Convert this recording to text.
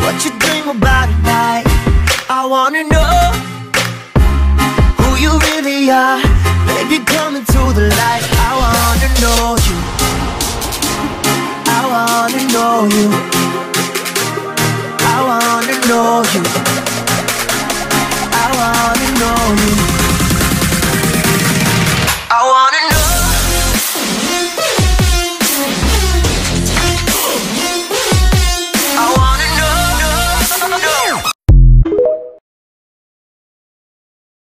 what you dream about at night. I wanna know who you really are. Baby, come into the light. I wanna know you. I wanna know you. I wanna know you. I wanna know you.